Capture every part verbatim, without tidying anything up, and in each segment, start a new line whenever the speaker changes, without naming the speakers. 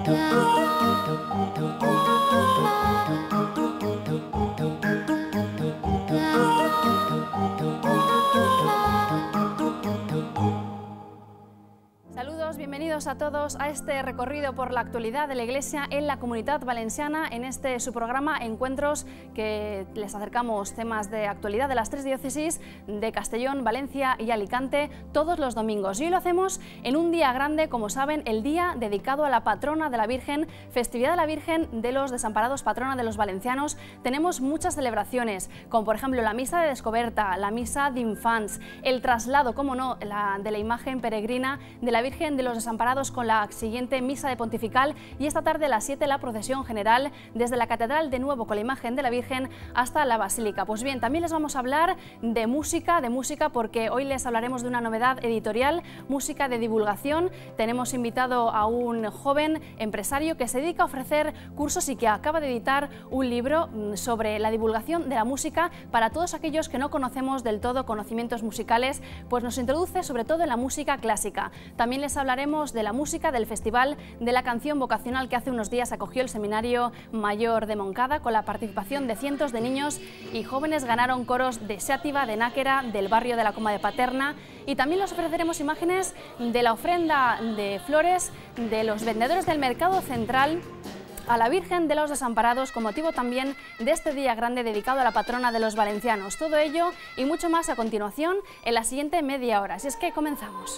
Bienvenidos a todos a este recorrido por la actualidad de la Iglesia en la Comunitat Valenciana, en este su programa Encuentros, que les acercamos temas de actualidad de las tres diócesis de Castellón, Valencia y Alicante todos los domingos. Y hoy lo hacemos en un día grande, como saben, el día dedicado a la patrona de la Virgen, festividad de la Virgen de los Desamparados, patrona de los valencianos. Tenemos muchas celebraciones, como por ejemplo la misa de descoberta, la misa de infants, el traslado, como no, la, de la imagen peregrina de la Virgen de los Desamparados con la siguiente misa de pontifical, y esta tarde a las siete la procesión general desde la catedral de nuevo con la imagen de la Virgen hasta la basílica. Pues bien, también les vamos a hablar de música, de música porque hoy les hablaremos de una novedad editorial, música de divulgación. Tenemos invitado a un joven empresario que se dedica a ofrecer cursos y que acaba de editar un libro sobre la divulgación de la música para todos aquellos que no conocemos del todo conocimientos musicales, pues nos introduce sobre todo en la música clásica. También les hablaremos de la música del Festival de la Canción Vocacional que hace unos días acogió el Seminario Mayor de Moncada, con la participación de cientos de niños y jóvenes. Ganaron coros de Xàtiva, de Náquera, del barrio de la Coma de Paterna, y también les ofreceremos imágenes de la ofrenda de flores de los vendedores del Mercado Central a la Virgen de los Desamparados, con motivo también de este día grande dedicado a la patrona de los valencianos. Todo ello y mucho más a continuación en la siguiente media hora. Así es que comenzamos.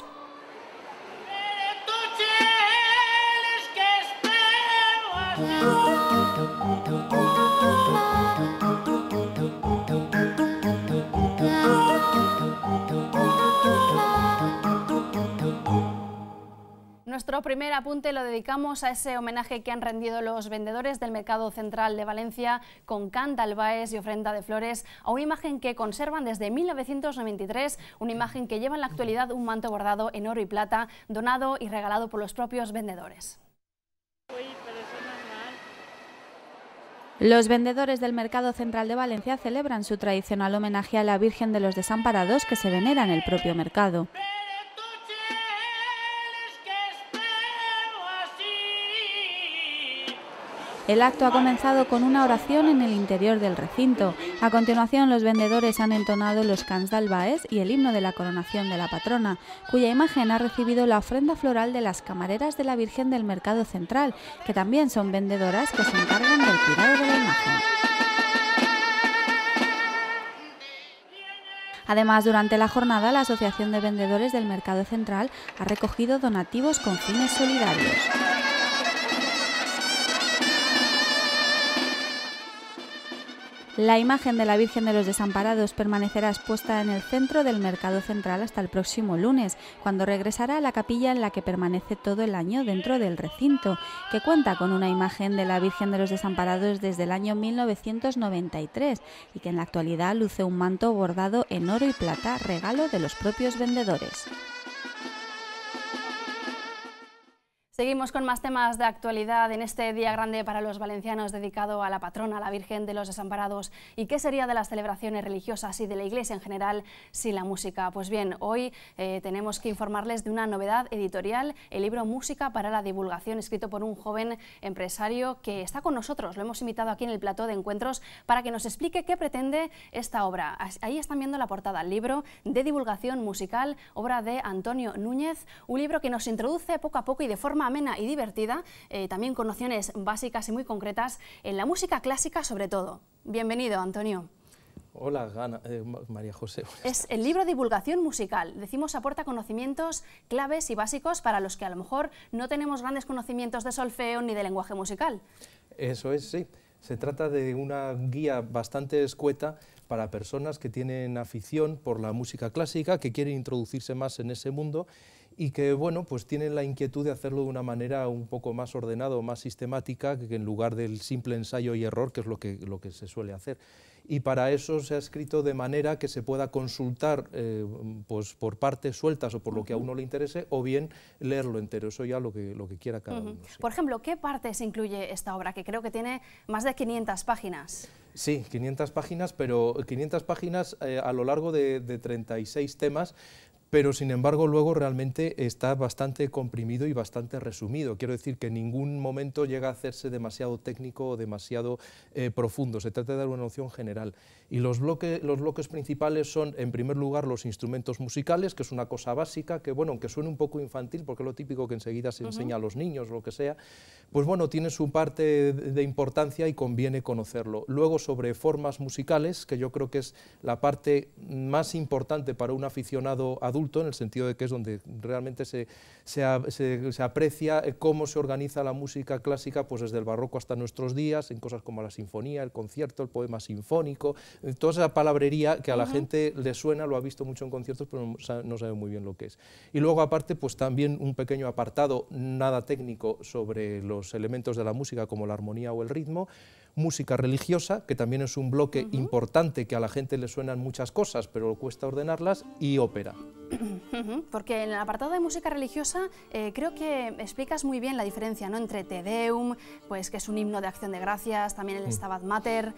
Nuestro primer apunte lo dedicamos a ese homenaje que han rendido los vendedores del Mercado Central de Valencia con cant d'albaes y ofrenda de flores a una imagen que conservan desde mil novecientos noventa y tres, una imagen que lleva en la actualidad un manto bordado en oro y plata, donado y regalado por los propios vendedores.
Los vendedores del Mercado Central de Valencia celebran su tradicional homenaje a la Virgen de los Desamparados, que se venera en el propio mercado. El acto ha comenzado con una oración en el interior del recinto. A continuación, los vendedores han entonado los cants d'albaes y el himno de la coronación de la patrona, cuya imagen ha recibido la ofrenda floral de las camareras de la Virgen del Mercado Central, que también son vendedoras que se encargan del cuidado de la imagen. Además, durante la jornada, la Asociación de Vendedores del Mercado Central ha recogido donativos con fines solidarios. La imagen de la Virgen de los Desamparados permanecerá expuesta en el centro del Mercado Central hasta el próximo lunes, cuando regresará a la capilla en la que permanece todo el año dentro del recinto, que cuenta con una imagen de la Virgen de los Desamparados desde el año mil novecientos noventa y tres y que en la actualidad luce un manto bordado en oro y plata, regalo de los propios vendedores.
Seguimos con más temas de actualidad en este día grande para los valencianos dedicado a la patrona, a la Virgen de los Desamparados. ¿Y qué sería de las celebraciones religiosas y de la Iglesia en general sin la música? Pues bien, hoy eh, tenemos que informarles de una novedad editorial, el libro Música para la Divulgación, escrito por un joven empresario que está con nosotros. Lo hemos invitado aquí en el plató de Encuentros para que nos explique qué pretende esta obra. Ahí están viendo la portada, el libro de divulgación musical, obra de Antonio Núñez, un libro que nos introduce poco a poco y de forma amena y divertida, eh, también con nociones básicas y muy concretas en la música clásica sobre todo. Bienvenido, Antonio.
Hola, Ana, eh, María José.
Es el libro Divulgación Musical. Decimos, aporta conocimientos claves y básicos para los que a lo mejor no tenemos grandes conocimientos de solfeo ni de lenguaje musical.
Eso es, sí. Se trata de una guía bastante escueta para personas que tienen afición por la música clásica, que quieren introducirse más en ese mundo y que, bueno, pues tienen la inquietud de hacerlo de una manera un poco más ordenada o más sistemática, que en lugar del simple ensayo y error, que es lo que, lo que se suele hacer. Y para eso se ha escrito de manera que se pueda consultar eh, pues por partes sueltas o por lo que a uno le interese, o bien leerlo entero, eso ya lo que, lo que quiera cada
uh-huh.
uno. Sí.
Por ejemplo, ¿qué partes incluye esta obra, que creo que tiene más de quinientas páginas?
Sí, quinientas páginas, pero quinientas páginas eh, a lo largo de, de treinta y seis temas, pero sin embargo luego realmente está bastante comprimido y bastante resumido. Quiero decir que en ningún momento llega a hacerse demasiado técnico o demasiado eh, profundo, se trata de dar una noción general. Y los, bloque, los bloques principales son, en primer lugar, los instrumentos musicales, que es una cosa básica, que bueno, aunque suene un poco infantil, porque es lo típico que enseguida se enseña uh-huh. a los niños o lo que sea, pues bueno, tiene su parte de, de importancia y conviene conocerlo. Luego sobre formas musicales, que yo creo que es la parte más importante para un aficionado adulto, en el sentido de que es donde realmente se, se, se, se aprecia cómo se organiza la música clásica, pues desde el barroco hasta nuestros días, en cosas como la sinfonía, el concierto, el poema sinfónico, toda esa palabrería que a la uh-huh. gente le suena, lo ha visto mucho en conciertos, pero no sabe, no sabe muy bien lo que es. Y luego aparte, pues también un pequeño apartado, nada técnico, sobre los elementos de la música, como la armonía o el ritmo, música religiosa, que también es un bloque uh-huh. importante, que a la gente le suenan muchas cosas, pero cuesta ordenarlas, y ópera.
Porque en el apartado de música religiosa eh, creo que explicas muy bien la diferencia, ¿no?, entre Te Deum, pues, que es un himno de acción de gracias, también el mm. Stabat Mater.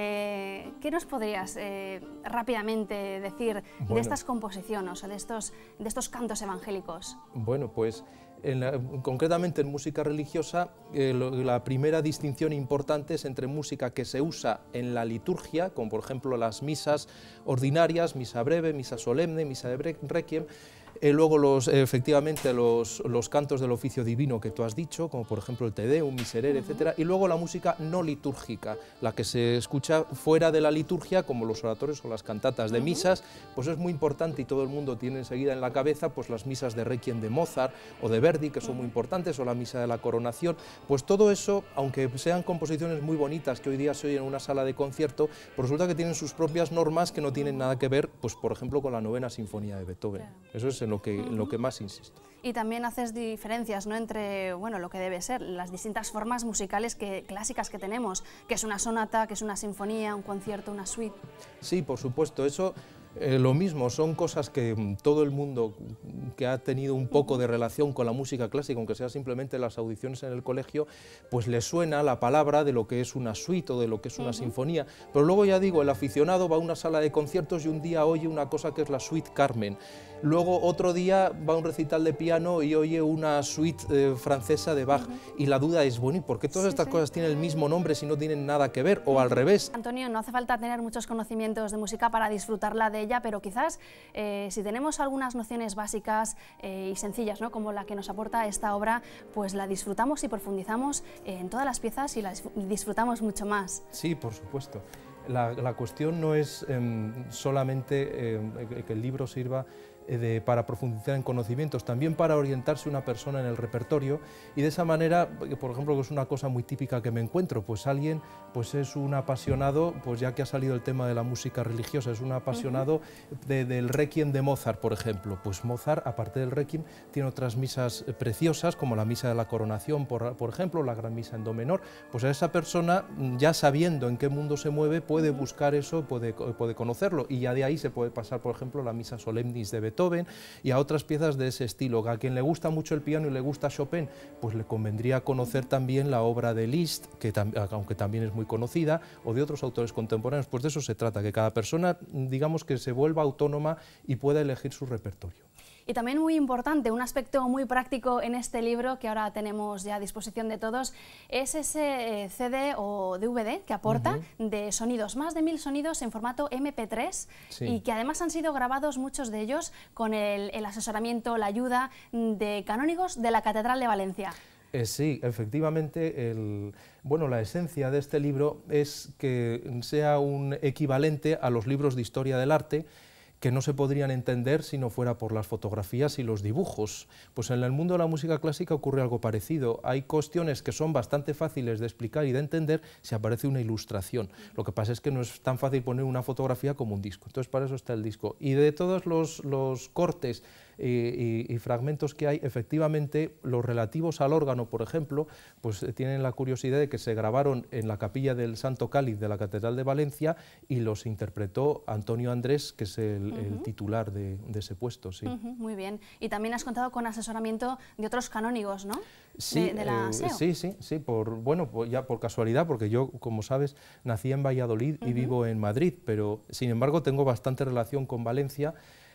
Eh, ¿Qué nos podrías eh, rápidamente decir bueno. de estas composiciones o de estos, de estos cantos evangélicos?
Bueno, pues en la, concretamente en música religiosa, eh, lo, la primera distinción importante es entre música que se usa en la liturgia, como por ejemplo las misas ordinarias, misa breve, misa solemne, misa de requiem, eh, luego los, eh, efectivamente los, los cantos del oficio divino que tú has dicho, como por ejemplo el Te Deum, Miserere, uh-huh. etcétera, y luego la música no litúrgica, la que se escucha fuera de la liturgia, como los oratorios o las cantatas de uh-huh. misas, pues es muy importante y todo el mundo tiene enseguida en la cabeza pues las misas de requiem de Mozart o de Verdi, que son muy importantes, o la misa de la coronación. Pues todo eso, aunque sean composiciones muy bonitas que hoy día se oyen en una sala de concierto, pues resulta que tienen sus propias normas que no tienen nada que ver, pues por ejemplo, con la novena sinfonía de Beethoven. Claro. Eso es en lo que, en lo que más insisto.
Y también haces diferencias, ¿no?, entre, bueno, lo que debe ser, las distintas formas musicales que, clásicas que tenemos, que es una sonata, que es una sinfonía, un concierto, una suite.
Sí, por supuesto, eso... Eh, lo mismo, son cosas que mm, todo el mundo que ha tenido un poco de relación con la música clásica, aunque sea simplemente las audiciones en el colegio, pues le suena la palabra de lo que es una suite o de lo que es una uh-huh. sinfonía. Pero luego, ya digo, el aficionado va a una sala de conciertos y un día oye una cosa que es la suite Carmen. Luego otro día va a un recital de piano y oye una suite eh, francesa de Bach. Uh-huh. Y la duda es, bueno, ¿y por qué todas sí, estas sí. cosas tienen el mismo nombre si no tienen nada que ver? O al revés.
Antonio, no hace falta tener muchos conocimientos de música para disfrutarla de ella, pero quizás eh, si tenemos algunas nociones básicas eh, y sencillas, ¿no?, como la que nos aporta esta obra, pues la disfrutamos y profundizamos en todas las piezas y la disfrutamos mucho más.
Sí, por supuesto. La, la cuestión no es eh, solamente eh, que el libro sirva De, para profundizar en conocimientos, también para orientarse una persona en el repertorio, y de esa manera, por ejemplo, que es una cosa muy típica que me encuentro, pues alguien pues es un apasionado, pues ya que ha salido el tema de la música religiosa, es un apasionado uh-huh. de, del requiem de Mozart, por ejemplo. Pues Mozart, aparte del requiem, tiene otras misas preciosas, como la misa de la coronación, por, por ejemplo, la gran misa en do menor. Pues a esa persona, ya sabiendo en qué mundo se mueve, puede buscar eso, puede, puede conocerlo, y ya de ahí se puede pasar, por ejemplo, la misa solemnis de Beethoven, y a otras piezas de ese estilo. A quien le gusta mucho el piano y le gusta Chopin, pues le convendría conocer también la obra de Liszt, que tam aunque también es muy conocida, o de otros autores contemporáneos. Pues de eso se trata, que cada persona, digamos, que se vuelva autónoma y pueda elegir su repertorio.
Y también muy importante, un aspecto muy práctico en este libro que ahora tenemos ya a disposición de todos, es ese C D o D V D que aporta uh-huh. de sonidos, más de mil sonidos en formato eme pe tres, sí. y que además han sido grabados muchos de ellos con el, el asesoramiento, la ayuda de canónigos de la Catedral de Valencia.
Eh, sí, efectivamente, el, bueno, la esencia de este libro es que sea un equivalente a los libros de historia del arte, que no se podrían entender si no fuera por las fotografías y los dibujos. Pues en el mundo de la música clásica ocurre algo parecido. Hay cuestiones que son bastante fáciles de explicar y de entender si aparece una ilustración. Lo que pasa es que no es tan fácil poner una fotografía como un disco. Entonces, para eso está el disco. Y de todos los, los cortes y, y, y fragmentos que hay, efectivamente, los relativos al órgano, por ejemplo, pues eh, tienen la curiosidad de que se grabaron en la capilla del Santo Cáliz de la Catedral de Valencia y los interpretó Antonio Andrés, que es el, uh-huh. el titular de, de ese puesto. Sí.
Uh-huh, muy bien. Y también has contado con asesoramiento de otros canónigos, ¿no?
Sí,
de, de la
eh,
S E O.
sí, sí, sí, por, bueno, pues ya por casualidad, porque yo, como sabes, nací en Valladolid uh-huh. y vivo en Madrid, pero sin embargo tengo bastante relación con Valencia.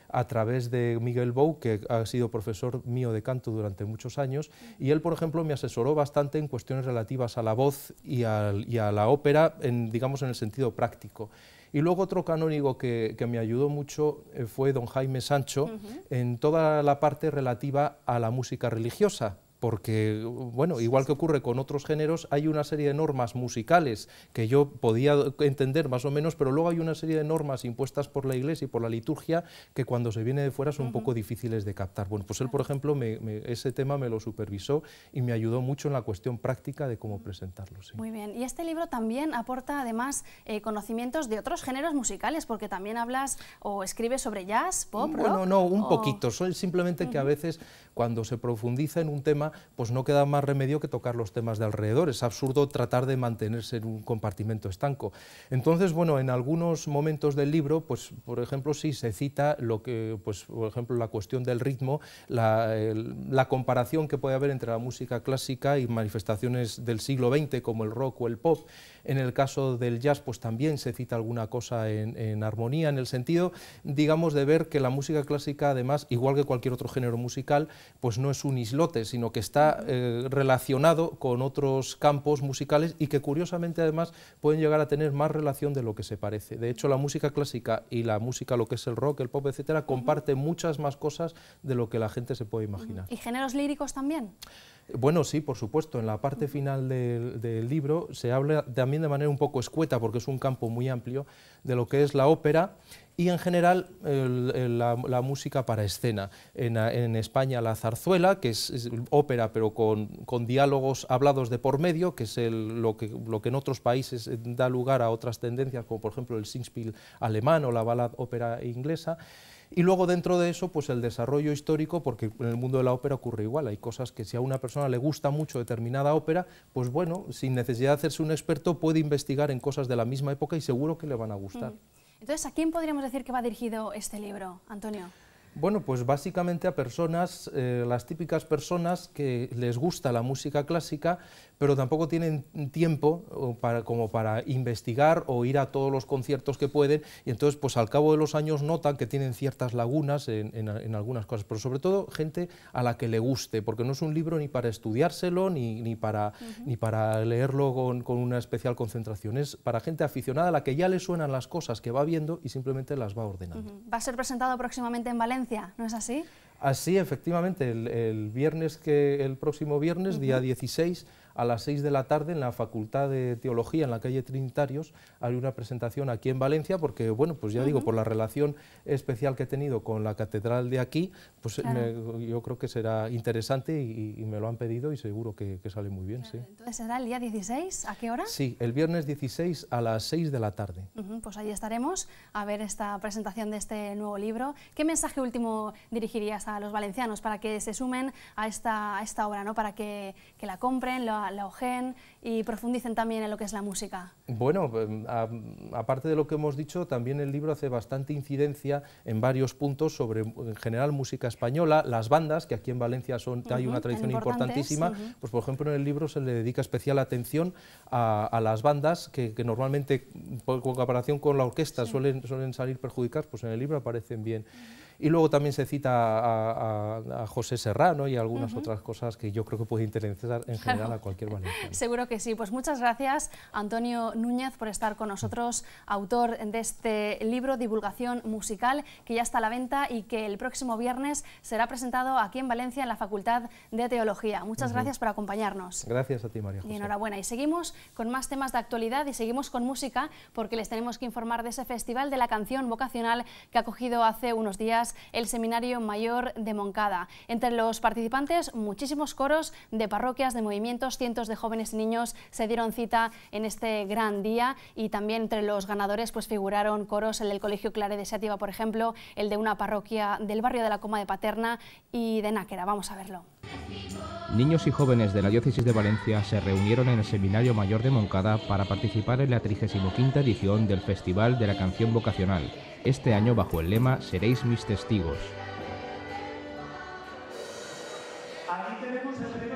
a través de Miguel Bou, que ha sido profesor mío de canto durante muchos años, y él, por ejemplo, me asesoró bastante en cuestiones relativas a la voz y a, y a la ópera, en, digamos, en el sentido práctico. Y luego otro canónigo que, que me ayudó mucho eh, fue don Jaime Sancho, uh-huh. en toda la parte relativa a la música religiosa, porque, bueno, igual que ocurre con otros géneros, hay una serie de normas musicales que yo podía entender más o menos, pero luego hay una serie de normas impuestas por la Iglesia y por la liturgia que cuando se viene de fuera son uh-huh. un poco difíciles de captar. Bueno, pues él, por ejemplo, me, me, ese tema me lo supervisó y me ayudó mucho en la cuestión práctica de cómo presentarlo. Sí.
Muy bien, y este libro también aporta además eh, conocimientos de otros géneros musicales, porque también hablas o escribes sobre jazz, pop, rock.
Bueno, no, un
o...
poquito, soy simplemente uh-huh. que a veces cuando se profundiza en un tema, pues no queda más remedio que tocar los temas de alrededor. Es absurdo tratar de mantenerse en un compartimento estanco. Entonces, bueno, en algunos momentos del libro, pues por ejemplo, sí se cita lo que, pues por ejemplo, la cuestión del ritmo, la, el, la comparación que puede haber entre la música clásica y manifestaciones del siglo veinte como el rock o el pop. En el caso del jazz, pues también se cita alguna cosa en, en armonía, en el sentido, digamos, de ver que la música clásica, además, igual que cualquier otro género musical, pues no es un islote, sino que está eh, relacionado con otros campos musicales y que curiosamente además pueden llegar a tener más relación de lo que se parece. De hecho, la música clásica y la música, lo que es el rock, el pop, etcétera, comparten muchas más cosas de lo que la gente se puede imaginar.
¿Y géneros líricos también?
Bueno, sí, por supuesto. En la parte final del, del libro se habla también de manera un poco escueta, porque es un campo muy amplio, de lo que es la ópera y en general el, el, la, la música para escena. En, en España la zarzuela, que es, es ópera pero con, con diálogos hablados de por medio, que es el, lo, que, lo que en otros países da lugar a otras tendencias, como por ejemplo el Singspiel alemán o la ballad ópera inglesa. Y luego dentro de eso, pues el desarrollo histórico, porque en el mundo de la ópera ocurre igual, hay cosas que si a una persona le gusta mucho determinada ópera, pues bueno, sin necesidad de hacerse un experto, puede investigar en cosas de la misma época y seguro que le van a gustar.
Entonces, ¿a quién podríamos decir que va dirigido este libro, Antonio?
Bueno, pues básicamente a personas, eh, las típicas personas que les gusta la música clásica, pero tampoco tienen tiempo para, como para investigar o ir a todos los conciertos que pueden, y entonces pues al cabo de los años notan que tienen ciertas lagunas en, en, en algunas cosas, pero sobre todo gente a la que le guste, porque no es un libro ni para estudiárselo, ni, ni, para, uh-huh. ni para leerlo con, con una especial concentración, es para gente aficionada a la que ya le suenan las cosas que va viendo y simplemente las va ordenando.
Uh-huh. ¿Va a ser presentado próximamente en Valencia, no es así?
Así, efectivamente, el, el viernes que el próximo viernes, uh-huh. día dieciséis, a las seis de la tarde, en la Facultad de Teología, en la calle Trinitarios, hay una presentación aquí en Valencia, porque, bueno, pues ya uh-huh. digo, por la relación especial que he tenido con la catedral de aquí, pues claro. me, yo creo que será interesante y, y me lo han pedido y seguro que, que sale muy bien, claro. sí.
Entonces, ¿será el día dieciséis? ¿A qué hora?
Sí, el viernes dieciséis a las seis de la tarde.
Uh-huh. Pues ahí estaremos a ver esta presentación de este nuevo libro. ¿Qué mensaje último dirigirías a los valencianos para que se sumen a esta, a esta obra, ¿no? Para que, que la compren, la, la ojeen y profundicen también en lo que es la música?
Bueno, a, aparte de lo que hemos dicho, también el libro hace bastante incidencia en varios puntos sobre, en general, música española, las bandas, que aquí en Valencia son, uh-huh, hay una tradición importantísima, uh-huh. pues por ejemplo en el libro se le dedica especial atención a, a las bandas que, que normalmente, por comparación con la orquesta, sí. suelen, suelen salir perjudicadas, pues en el libro aparecen bien. Uh-huh. Y luego también se cita a, a, a José Serrano y algunas uh-huh. otras cosas que yo creo que puede interesar en general claro. a cualquier valenciano.
Seguro que sí. Pues muchas gracias, Antonio Núñez, por estar con nosotros, autor de este libro, Divulgación Musical, que ya está a la venta y que el próximo viernes será presentado aquí en Valencia, en la Facultad de Teología. Muchas uh-huh. gracias por acompañarnos.
Gracias a ti, María José.
Y enhorabuena. Y seguimos con más temas de actualidad y seguimos con música, porque les tenemos que informar de ese Festival de la Canción Vocacional que ha acogido hace unos días el Seminario Mayor de Moncada. Entre los participantes, muchísimos coros de parroquias, de movimientos, cientos de jóvenes y niños se dieron cita en este gran día, y también entre los ganadores pues figuraron coros, el del Colegio Claret de Xàtiva, por ejemplo, el de una parroquia del barrio de la Coma de Paterna y de Náquera. Vamos a verlo.
Niños y jóvenes de la Diócesis de Valencia se reunieron en el Seminario Mayor de Moncada para participar en la trigésima quinta edición del Festival de la Canción Vocacional, este año bajo el lema Seréis mis testigos.
Aquí tenemos el tema de algunos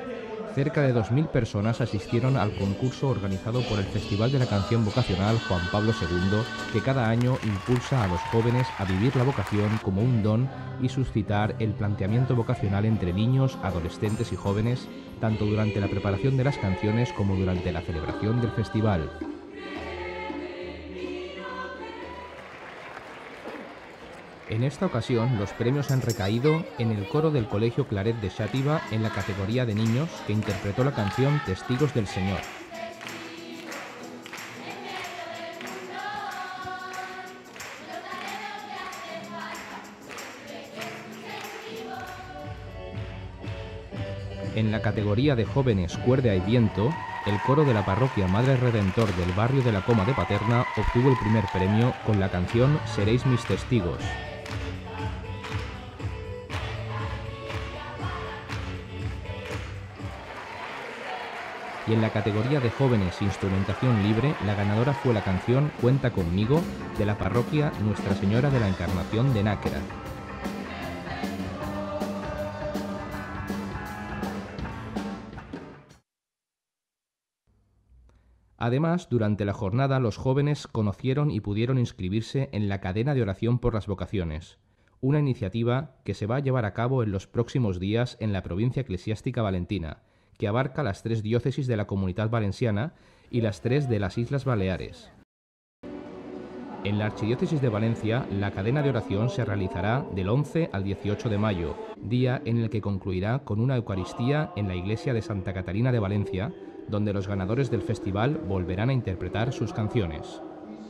Cerca de dos mil personas asistieron al concurso organizado por el Festival de la Canción Vocacional Juan Pablo segundo, que cada año impulsa a los jóvenes a vivir la vocación como un don y suscitar el planteamiento vocacional entre niños, adolescentes y jóvenes, tanto durante la preparación de las canciones como durante la celebración del festival. En esta ocasión, los premios han recaído en el coro del Colegio Claret de Xàtiva en la categoría de niños, que interpretó la canción Testigos del Señor. En la categoría de jóvenes Cuerda y Viento, el coro de la parroquia Madre Redentor del barrio de la Coma de Paterna obtuvo el primer premio con la canción Seréis mis testigos. Y en la categoría de jóvenes instrumentación libre, la ganadora fue la canción Cuenta conmigo, de la parroquia Nuestra Señora de la Encarnación de Náquera. Además, durante la jornada los jóvenes conocieron y pudieron inscribirse en la cadena de oración por las vocaciones, una iniciativa que se va a llevar a cabo en los próximos días en la provincia eclesiástica valentina, que abarca las tres diócesis de la Comunidad Valenciana y las tres de las Islas Baleares. En la Archidiócesis de Valencia, la cadena de oración se realizará del once al dieciocho de mayo, día en el que concluirá con una Eucaristía en la iglesia de Santa Catarina de Valencia, donde los ganadores del festival volverán a interpretar sus canciones.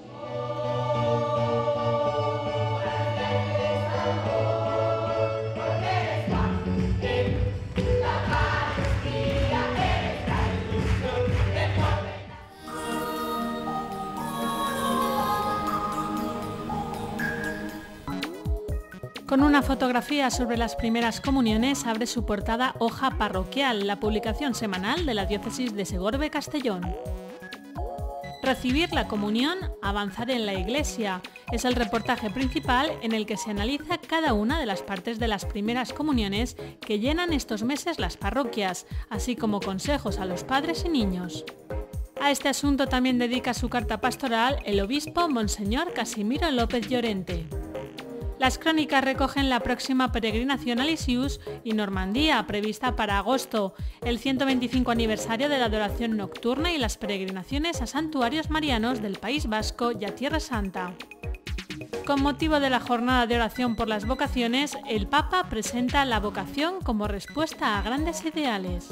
Con una fotografía sobre las primeras comuniones abre su portada Hoja Parroquial, la publicación semanal de la diócesis de Segorbe-Castellón. Recibir la comunión, avanzar en la iglesia, es el reportaje principal en el que se analiza cada una de las partes de las primeras comuniones que llenan estos meses las parroquias, así como consejos a los padres y niños. A este asunto también dedica su carta pastoral el obispo Monseñor Casimiro López Llorente. Las crónicas recogen la próxima peregrinación a Lisieux y Normandía, prevista para agosto, el ciento veinticinco aniversario de la adoración nocturna y las peregrinaciones a santuarios marianos del País Vasco y a Tierra Santa. Con motivo de la jornada de oración por las vocaciones, el Papa presenta la vocación como respuesta a grandes ideales.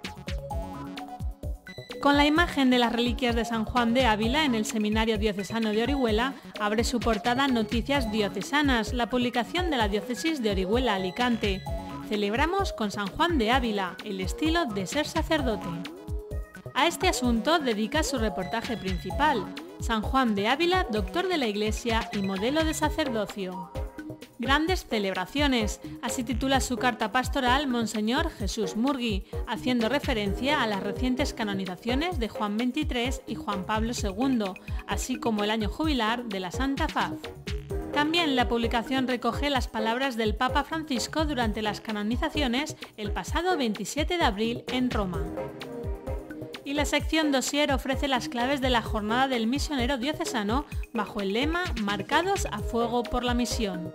Con la imagen de las reliquias de San Juan de Ávila en el Seminario Diocesano de Orihuela, abre su portada Noticias Diocesanas, la publicación de la Diócesis de Orihuela-Alicante. Celebramos con San Juan de Ávila, el estilo de ser sacerdote. A este asunto dedica su reportaje principal, San Juan de Ávila, doctor de la Iglesia y modelo de sacerdocio. Grandes celebraciones, así titula su carta pastoral Monseñor Jesús Murgui, haciendo referencia a las recientes canonizaciones de Juan veintitrés y Juan Pablo segundo, así como el año jubilar de la Santa Faz. También la publicación recoge las palabras del Papa Francisco durante las canonizaciones el pasado veintisiete de abril en Roma. Y la sección Dossier ofrece las claves de la jornada del misionero diocesano bajo el lema Marcados a fuego por la misión.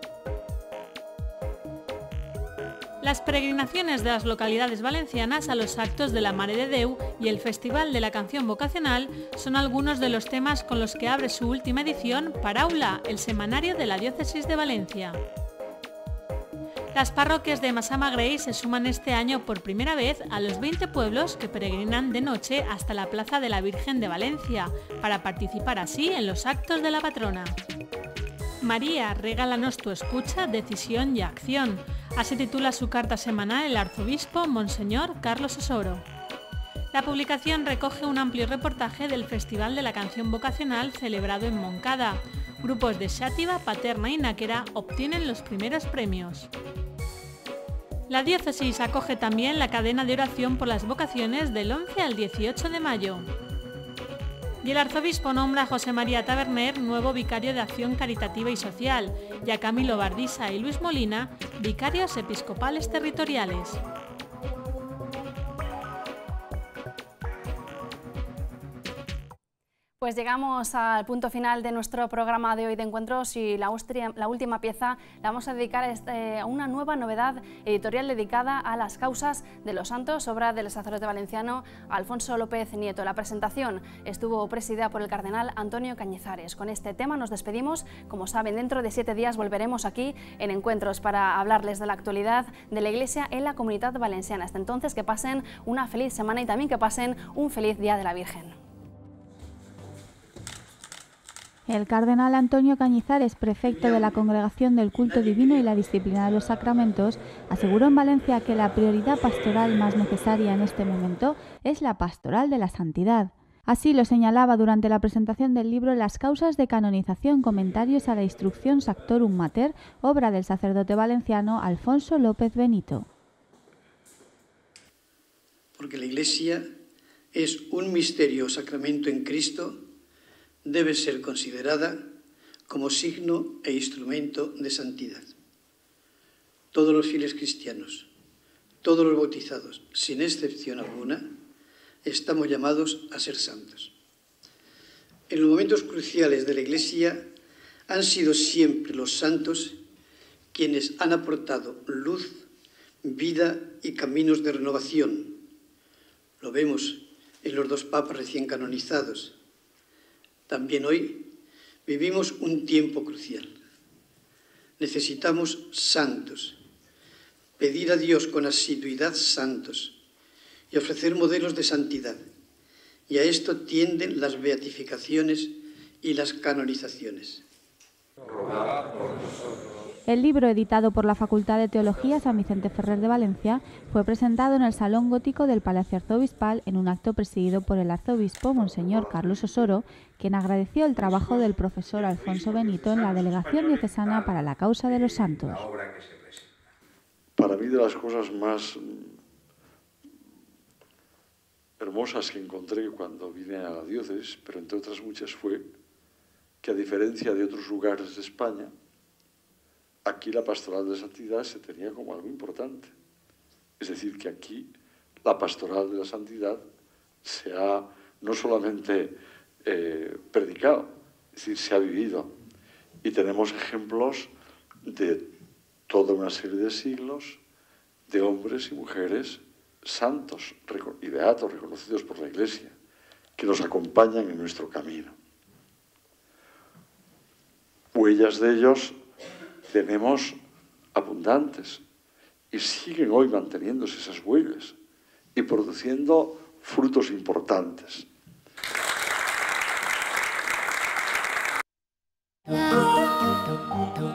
Las peregrinaciones de las localidades valencianas a los actos de la Mare de Déu y el Festival de la Canción Vocacional son algunos de los temas con los que abre su última edición Paraula, el semanario de la Diócesis de Valencia. Las parroquias de Massamagrell se suman este año por primera vez a los veinte pueblos que peregrinan de noche hasta la Plaza de la Virgen de Valencia, para participar así en los actos de la patrona. María, regálanos tu escucha, decisión y acción. Así titula su carta semanal el arzobispo Monseñor Carlos Osoro. La publicación recoge un amplio reportaje del Festival de la Canción Vocacional celebrado en Moncada. Grupos de Xàtiva, Paterna y Náquera obtienen los primeros premios. La diócesis acoge también la cadena de oración por las vocaciones del once al dieciocho de mayo. Y el arzobispo nombra a José María Taberner nuevo vicario de Acción Caritativa y Social, y a Camilo Bardisa y Luis Molina, vicarios episcopales territoriales.
Pues llegamos al punto final de nuestro programa de hoy de encuentros y la, Austria, la última pieza la vamos a dedicar a, este, a una nueva novedad editorial dedicada a las causas de los santos, obra del sacerdote valenciano Alfonso López Nieto. La presentación estuvo presidida por el cardenal Antonio Cañizares. Con este tema nos despedimos. Como saben, dentro de siete días volveremos aquí en Encuentros para hablarles de la actualidad de la Iglesia en la Comunidad Valenciana. Hasta entonces, que pasen una feliz semana y también que pasen un feliz Día de la Virgen.
El cardenal Antonio Cañizares, prefecto de la Congregación del Culto Divino y la Disciplina de los Sacramentos, aseguró en Valencia que la prioridad pastoral más necesaria en este momento es la pastoral de la santidad. Así lo señalaba durante la presentación del libro Las causas de canonización, comentarios a la Instrucción Sactorum Mater, obra del sacerdote valenciano Alfonso López Benito.
Porque la Iglesia es un misterio o sacramento en Cristo, debe ser considerada como signo e instrumento de santidad. Todos los fieles cristianos, todos los bautizados, sin excepción alguna, estamos llamados a ser santos. En los momentos cruciales de la Iglesia han sido siempre los santos quienes han aportado luz, vida y caminos de renovación. Lo vemos en los dos papas recién canonizados. También hoy vivimos un tiempo crucial. Necesitamos santos, pedir a Dios con asiduidad santos y ofrecer modelos de santidad. Y a esto tienden las beatificaciones y las canonizaciones.
Rogad por nosotros. El libro, editado por la Facultad de Teología San Vicente Ferrer de Valencia, fue presentado en el Salón Gótico del Palacio Arzobispal en un acto presidido por el arzobispo Monseñor Carlos Osoro, quien agradeció el trabajo del profesor Alfonso Benito en la Delegación Diocesana para la Causa de los Santos.
Para mí, de las cosas más hermosas que encontré cuando vine a la diócesis, pero entre otras muchas, fue que, a diferencia de otros lugares de España, aquí la pastoral de santidad se tenía como algo importante. Es decir, que aquí la pastoral de la santidad se ha no solamente eh, predicado, es decir, se ha vivido. Y tenemos ejemplos de toda una serie de siglos de hombres y mujeres santos y beatos reconocidos por la Iglesia, que nos acompañan en nuestro camino. Huellas de ellos tenemos abundantes y siguen hoy manteniéndose esas huellas y produciendo frutos importantes.
La, la, la, la.